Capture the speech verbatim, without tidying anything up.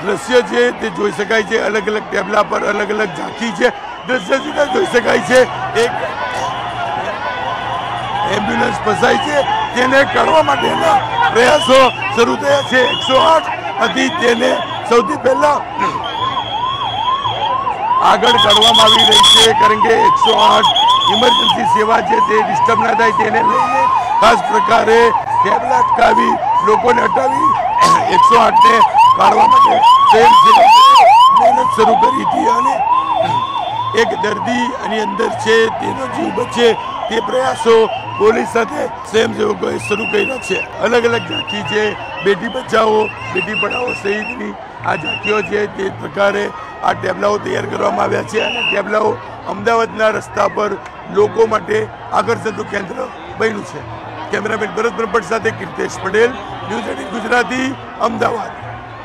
દ્રશ્ય છે તે જોઈ શકાય છે। અલગ અલગ ટેબલા પર અલગ અલગ ઝાંખી છે। દ્રશ્ય સીધા જોઈ શકાય છે। એક એમ્બ્યુલન્સ ફસાઈ છે તેને કાઢવા માટેના પ્રયાસો શરૂ થયા છે। એકસો આઠ હતી તેને સૌથી પહેલા આગળ કાઢવામાં આવી રહી છે કારણ કે એકસો આઠ ઇમરજન્સી સેવા છે તે ડિસ્ટર્બ ના થાય તેને લઈને ખાસ પ્રકારે ટેબલા અટકાવી લોકોને હટાવી એકસો આઠ ને કાઢવા માટે મહેનત શરૂ કરી હતી અને એક દર્દી આની અંદર છે તેનો જીવ બચે તે પ્રયાસો પોલીસ સાથે સ્વયંસેવકોએ શરૂ કર્યા છે। અલગ અલગ ઝાંખી છે, બેટી બચાવો બેટી પઢાઓ સહિતની આ ઝાંખીઓ છે તે પ્રકારે આ ટેબલાઓ તૈયાર કરવામાં આવ્યા છે અને ટેબલાઓ અમદાવાદના રસ્તા પર લોકો માટે આકર્ષણનું કેન્દ્ર બન્યું છે। કેમેરામેન ભરત બ્રહ્મભટ્ટ સાથે કીર્તેશ પટેલ, ન્યૂઝ એટીન ગુજરાતી, અમદાવાદ।